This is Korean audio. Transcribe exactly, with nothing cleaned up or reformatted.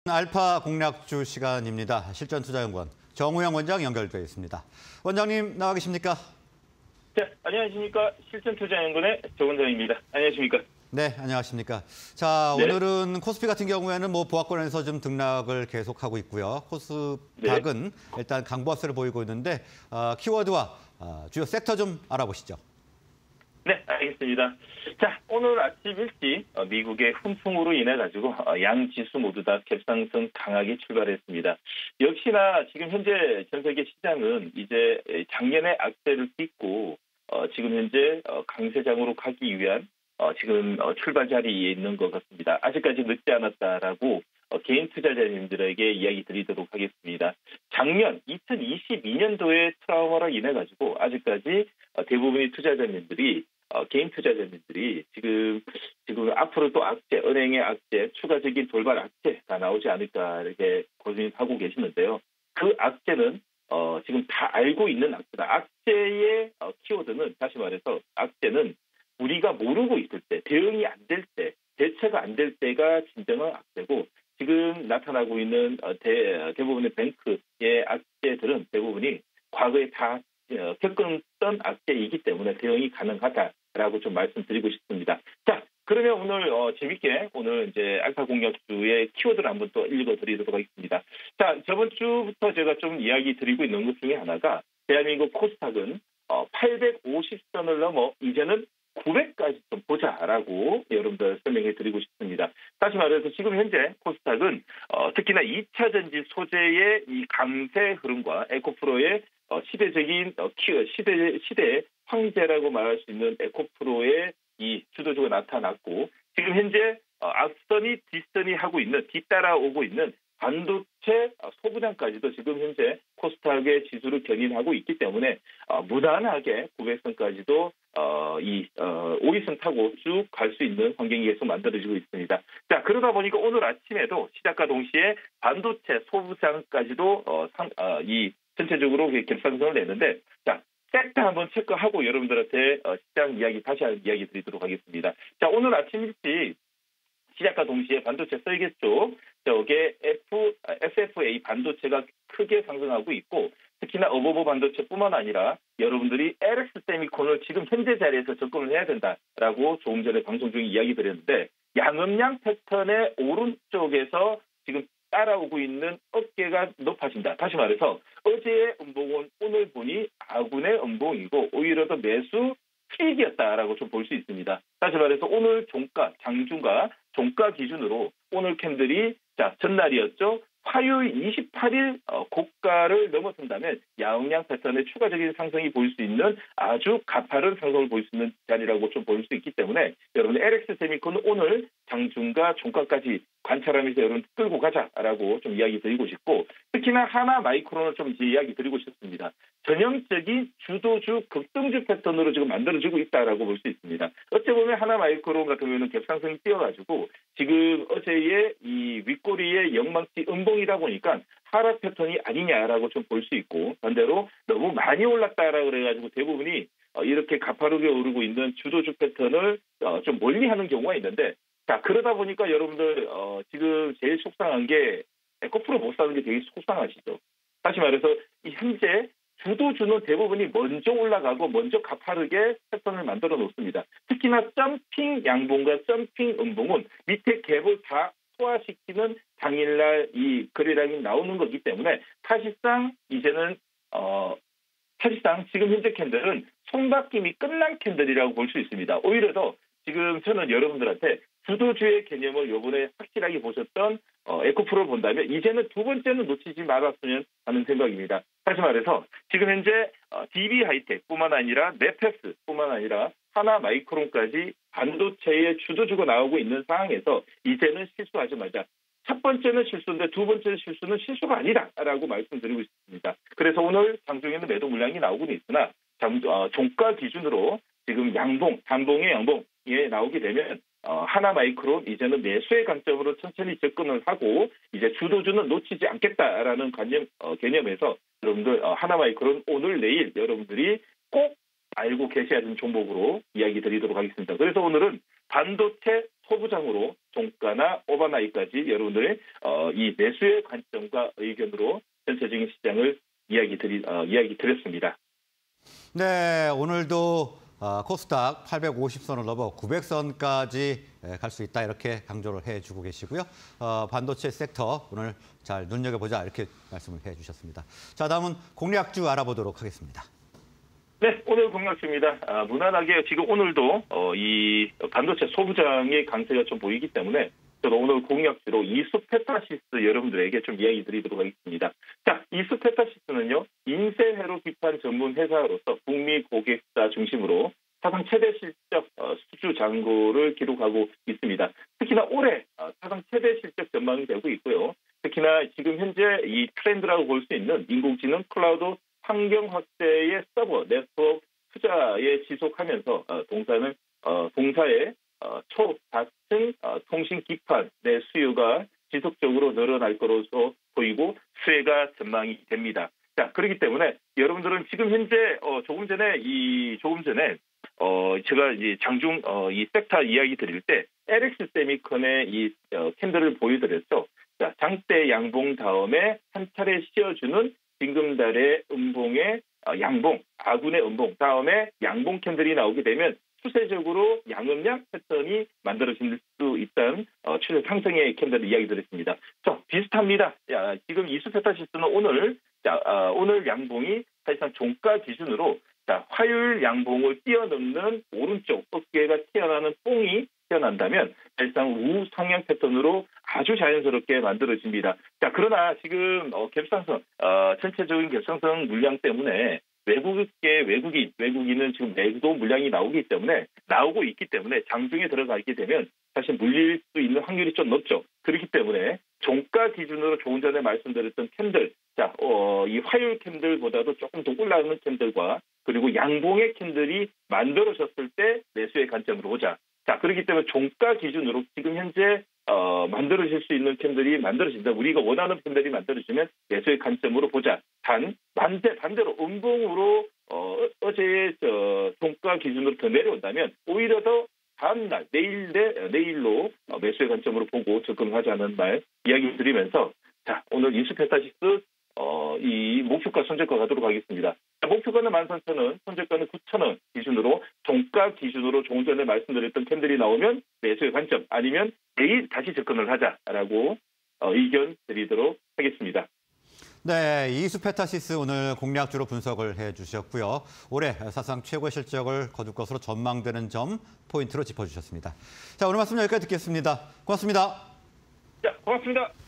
알파 공략주 시간입니다. 실전투자연구원 정우영 원장 연결되어 있습니다. 원장님 나와 계십니까? 자, 안녕하십니까. 실전투자연구원의 정 원장입니다. 안녕하십니까. 네, 안녕하십니까. 자, 네. 오늘은 코스피 같은 경우에는 뭐 보합권에서 좀 등락을 계속하고 있고요. 코스닥은 네. 일단 강보합세를 보이고 있는데 어, 키워드와 어, 주요 섹터 좀 알아보시죠. 네, 알겠습니다. 자, 오늘 아침 일찍 미국의 훈풍으로 인해 가지고 양 지수 모두 다 갭상승 강하게 출발했습니다. 역시나 지금 현재 전 세계 시장은 이제 작년의 악재를 딛고 지금 현재 강세장으로 가기 위한 지금 출발 자리에 있는 것 같습니다. 아직까지 늦지 않았다라고 개인 투자자님들에게 이야기 드리도록 하겠습니다. 작년 이천이십이 년도의 트라우마로 인해 가지고 아직까지 대부분의 투자자님들이 어, 개인 투자자님들이 지금 지금 앞으로 또 악재, 은행의 악재, 추가적인 돌발 악재가 나오지 않을까 이렇게 고민하고 계시는데요. 그 악재는 어, 지금 다 알고 있는 악재다. 악재의 어, 키워드는 다시 말해서 악재는 우리가 모르고 있을 때, 대응이 안 될 때, 대처가 안 될 때가 진정한 악재고 지금 나타나고 있는 어, 대, 대부분의 뱅크의 악재들은 대부분이 과거에 다 겪었던 악재이기 때문에 대응이 가능하다라고 좀 말씀드리고 싶습니다. 자, 그러면 오늘 어, 재밌게 오늘 이제 알파 공략주의 키워드를 한번 또 읽어드리도록 하겠습니다. 자, 저번 주부터 제가 좀 이야기 드리고 있는 것 중에 하나가 대한민국 코스닥은 어, 팔백오십 선을 넘어 이제는 구백까지 좀 보자라고 여러분들 설명해 드리고 싶습니다. 다시 말해서 지금 현재 코스닥은 어, 특히나 이 차 전지 소재의 이 강세 흐름과 에코프로의 어, 시대적인 어, 키, 시대 시대의 황제라고 말할 수 있는 에코프로의 이 주도주가 나타났고 지금 현재 어, 앞선이 뒷선이 하고 있는 뒤따라오고 있는 반도체 소부장까지도 지금 현재 코스닥의 지수를 견인하고 있기 때문에 어, 무난하게 구백 선까지도 어, 이 어, 오이선 타고 쭉 갈 수 있는 환경이 계속 만들어지고 있습니다. 자, 그러다 보니까 오늘 아침에도 시작과 동시에 반도체 소부장까지도 어, 상, 어, 이 전체적으로 갭상승을 냈는데, 자, 섹터 한번 체크하고 여러분들한테 어, 시장 이야기 다시 한번 이야기 드리도록 하겠습니다. 자, 오늘 아침 일찍 시작과 동시에 반도체 설계 쪽 저게 F, 에스에프에이 반도체가 크게 상승하고 있고 특히나 어버버 반도체뿐만 아니라 여러분들이 엘엑스 세미콘을 지금 현재 자리에서 접근을 해야 된다라고 조금 전에 방송 중에 이야기 드렸는데 양음양 패턴의 오른쪽에서 지금 따라오고 있는 어깨가 높아진다. 다시 말해서 어제의 음봉은 오늘 보니 아군의 음봉이고 오히려 더 매수 수익이었다라고 좀 볼 수 있습니다. 다시 말해서 오늘 종가, 장중과 종가 기준으로 오늘 캔들이 자 전날이었죠. 화요일 이십팔 일 고가를 넘어선다면 양음양 패턴의 추가적인 상승이 보일 수 있는 아주 가파른 상승을 보일 수 있는 자리라고 좀 볼 수 있기 때문에 여러분 엘엑스 세미콘은 오늘 장중과 종가까지 관찰하면서 여러분 끌고 가자라고 좀 이야기 드리고 싶고 특히나 하나 마이크론을 좀 이야기 드리고 싶습니다. 전형적인 주도주 급등주 패턴으로 지금 만들어지고 있다라고 볼 수 있습니다. 어찌 보면 하나 마이크론 같은 경우는 갭상승이 뛰어가지고 지금 어제의 이 윗꼬리의 영망치 음봉이다 보니까 하락 패턴이 아니냐라고 좀 볼 수 있고 반대로 너무 많이 올랐다라고 그래가지고 대부분이 이렇게 가파르게 오르고 있는 주도주 패턴을 좀 멀리하는 경우가 있는데 자 그러다 보니까 여러분들 어, 지금 제일 속상한 게 에코프로 못 사는 게 되게 속상하시죠. 다시 말해서 이 현재 주도주는 대부분이 먼저 올라가고 먼저 가파르게 패턴을 만들어 놓습니다. 특히나 점핑 양봉과 점핑 음봉은 밑에 갭을 다 소화시키는 당일날 이 거래량이 나오는 거기 때문에 사실상 이제는 어 사실상 지금 현재 캔들은 손바뀜이 끝난 캔들이라고 볼 수 있습니다. 오히려 더 지금 저는 여러분들한테 주도주의 개념을 요번에 확실하게 보셨던 어, 에코프로를 본다면 이제는 두 번째는 놓치지 말았으면 하는 생각입니다. 다시 말해서 지금 현재 어, 디비하이텍뿐만 아니라 네페스뿐만 아니라 하나 마이크론까지 반도체의 주도주가 나오고 있는 상황에서 이제는 실수하지 말자. 첫 번째는 실수인데 두 번째 실수는 실수가 아니다라고 말씀드리고 있습니다. 그래서 오늘 장중에는 매도 물량이 나오고는 있으나 장, 어, 종가 기준으로 지금 양봉, 단봉의 양봉에 나오게 되면 어, 하나 마이크론 이제는 매수의 관점으로 천천히 접근을 하고 이제 주도주는 놓치지 않겠다라는 관념 어, 개념에서 여러분들 어, 하나 마이크론 오늘 내일 여러분들이 꼭 알고 계셔야 되는 종목으로 이야기 드리도록 하겠습니다. 그래서 오늘은 반도체 소부장으로 종가나 오버나잇까지 여러분들의 어, 이 매수의 관점과 의견으로 전체적인 시장을 이야기 드리 어, 이야기 드렸습니다. 네, 오늘도 어, 코스닥 팔백오십 선을 넘어 구백 선까지 갈 수 있다 이렇게 강조를 해주고 계시고요. 어, 반도체 섹터 오늘 잘 눈여겨보자 이렇게 말씀을 해주셨습니다. 자, 다음은 공략주 알아보도록 하겠습니다. 네, 오늘 공략주입니다. 아, 무난하게 지금 오늘도 어, 이 반도체 소부장의 강세가 좀 보이기 때문에 저도 오늘 공략주로 이수페타시스 여러분들에게 좀 이야기 드리도록 하겠습니다. 자, 이수페타시스는요, 인쇄회로 기판 전문 회사로서 북미 고객사 중심으로 사상 최대 실적 어, 수주 잔고를 기록하고 있습니다. 특히나 올해 어, 사상 최대 실적 전망이 되고 있고요. 특히나 지금 현재 이 트렌드라고 볼 수 있는 인공지능 클라우드 환경 확대의 서버 네트워크 투자에 지속하면서 어, 동사는 어, 동사의 어, 초다층 어, 통신 기판 내 수요가 지속적으로 늘어날 것으로 보이고 수혜가 전망이 됩니다. 자, 그렇기 때문에 여러분들은 지금 현재 어, 조금 전에 이 조금 전에 어, 제가 이제 장중 어, 이 섹터 이야기 드릴 때 엘엑스 세미컨의 이 어, 캔들을 보여드렸죠. 자, 장대 양봉 다음에 한 차례 씌워주는 징금달의 음봉의 어, 양봉, 아군의 음봉 다음에 양봉 캔들이 나오게 되면 추세적으로 양음약 패턴이 만들어질 수 있다는 어, 추세 상승의 캔들을 이야기 드렸습니다. 자, 비슷합니다. 야, 지금 이수페타시스는 오늘 자, 어, 오늘 양봉이 사실상 종가 기준으로 자, 화요일 양봉을 뛰어넘는 오른쪽 어깨가 튀어나오는 뽕이 튀어난다면 사실상 우상향 패턴으로 아주 자연스럽게 만들어집니다. 자, 그러나 지금 어, 갭상승, 어, 전체적인 갭상승 물량 때문에 외국계 외국인, 외국인은 지금 매도 물량이 나오기 때문에 나오고 있기 때문에 장중에 들어가게 되면 사실 물릴 수 있는 확률이 좀 높죠. 그렇기 때문에 종가 기준으로 조금 전에 말씀드렸던 캔들, 자, 어, 이 화요일 캔들보다도 조금 더 올라가는 캔들과 그리고 양봉의 캔들이 만들어졌을 때 매수의 관점으로 보자. 자, 그렇기 때문에 종가 기준으로 지금 현재 어, 만들어질 수 있는 캔들이 만들어진다. 우리가 원하는 캔들이 만들어지면 매수의 관점으로 보자. 단, 반대, 반대로 음봉으로 어, 어제의 저, 종가 기준으로 더 내려온다면 오히려 더 다음날, 내일, 내, 내일로 어, 매수의 관점으로 보고 접근하자는 말 이야기 드리면서 자, 오늘 인수페타시스 어, 이 목표가 손절가 가도록 하겠습니다. 목표가는 만 삼천 원, 손절가는 구천 원 기준으로 종가 기준으로 조금 전에 말씀드렸던 캔들이 나오면 매수의 관점 아니면 내일 다시 접근을 하자라고 어, 의견 드리도록 하겠습니다. 네, 이수페타시스 오늘 공략주로 분석을 해주셨고요. 올해 사상 최고 실적을 거둘 것으로 전망되는 점 포인트로 짚어주셨습니다. 자, 오늘 말씀 여기까지 듣겠습니다. 고맙습니다. 자, 고맙습니다.